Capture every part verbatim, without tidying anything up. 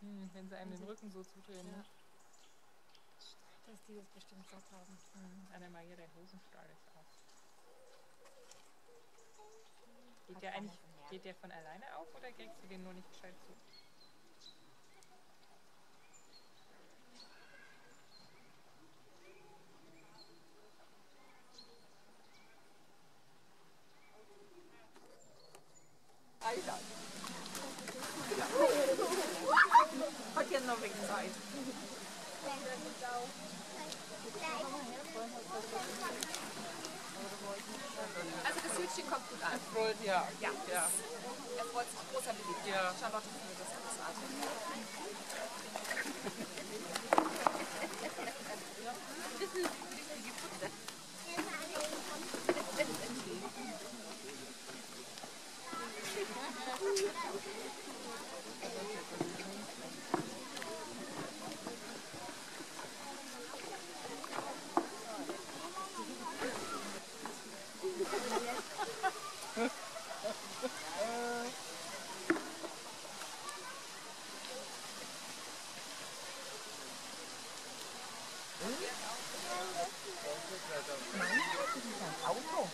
Hm, wenn sie einem den Rücken so zudrehen. Ja. Ne? Dass die das bestimmt satt haben. Hm, Annemarie, der Hosenstall ist auf. Geht der eigentlich geht der von alleine auf oder kriegst du den nur nicht gescheit zu? Alter! Hat ja noch wenig Zeit. Also das Hütchen kommt gut an. Es rollt, ja. Ja. ja. Er freut sich großer Beliebtheit. Ja. Charlotte findet das großartig. Das ist die Putze. Nein, das ist ein Auto.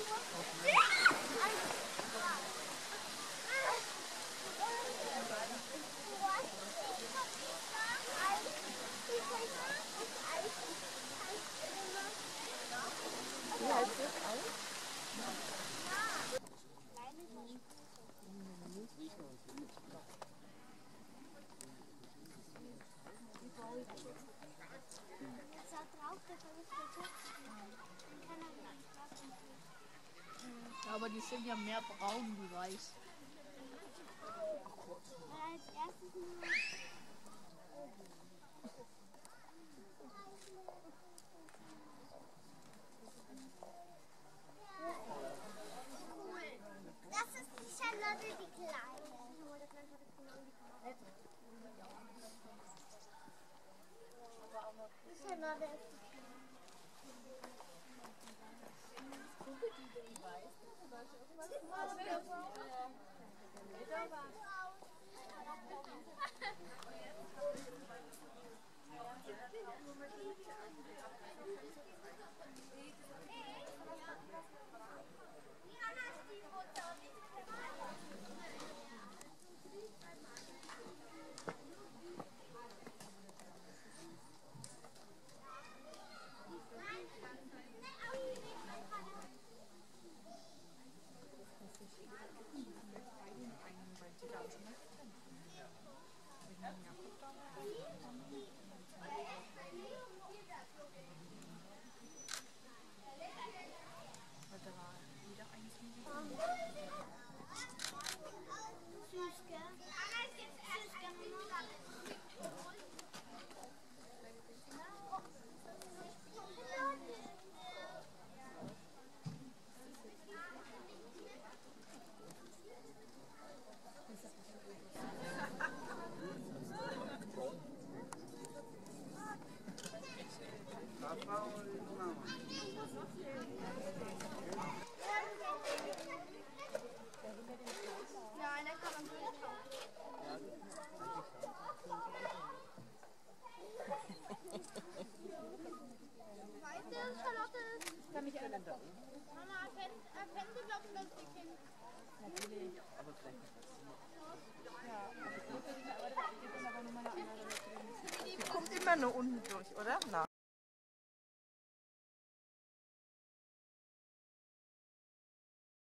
Wie heißt das Eis? Ja, aber die sind ja mehr braun wie weiß. Als erstes nur. Das ist die Charlotte, die Kleine. Die Charlotte ist süß, gell? Süß, gell? Nein, da kann man nicht Weißt du, Charlotte? Kann ich einen da? Mama, erkennt, erkennt sie, glaube ich, dass die Kind. Natürlich. Aber vielleicht nicht. Ja, aber Die kommt immer nur unten durch, oder? Na.